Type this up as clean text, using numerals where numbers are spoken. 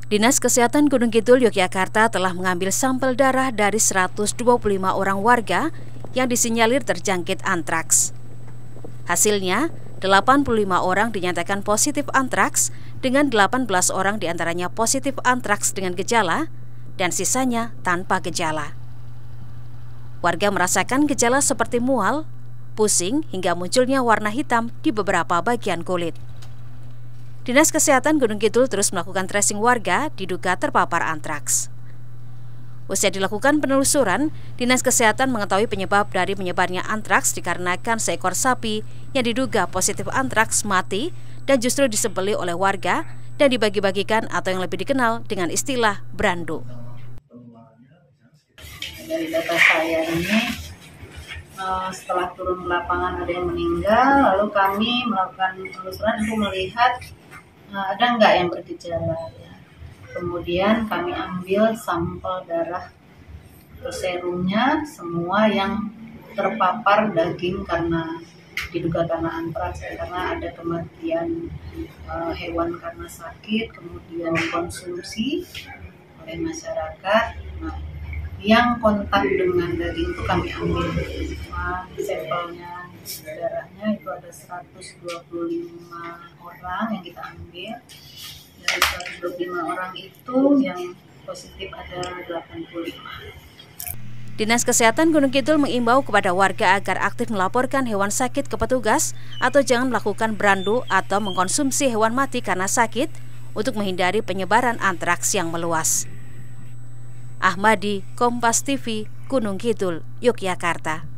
Dinas Kesehatan Gunung Kidul Yogyakarta telah mengambil sampel darah dari 125 orang warga yang disinyalir terjangkit antraks. Hasilnya, 85 orang dinyatakan positif antraks dengan 18 orang diantaranya positif antraks dengan gejala dan sisanya tanpa gejala. Warga merasakan gejala seperti mual, pusing hingga munculnya warna hitam di beberapa bagian kulit. Dinas Kesehatan Gunung Kidul terus melakukan tracing warga diduga terpapar antraks. Usai dilakukan penelusuran, Dinas Kesehatan mengetahui penyebab dari menyebarnya antraks dikarenakan seekor sapi yang diduga positif antraks mati dan justru disembelih oleh warga dan dibagi-bagikan atau yang lebih dikenal dengan istilah brandu. Dari data saya ini, setelah turun ke lapangan ada yang meninggal, lalu kami melakukan penelusuran untuk melihat ada nggak yang bergejala. Ya. Kemudian kami ambil sampel darah atau serumnya semua yang terpapar daging karena diduga karena antraks, karena ada kematian hewan karena sakit, kemudian konsumsi oleh masyarakat. Nah, yang kontak dengan daging itu kami ambil sampelnya, darahnya itu ada 125 orang yang kita ambil. Dari 125 orang itu yang positif ada 85. Dinas Kesehatan Gunung Kidul mengimbau kepada warga agar aktif melaporkan hewan sakit ke petugas atau jangan melakukan brandu atau mengkonsumsi hewan mati karena sakit untuk menghindari penyebaran antraks yang meluas. Ahmadi, Kompas TV, Gunung Kidul, Yogyakarta.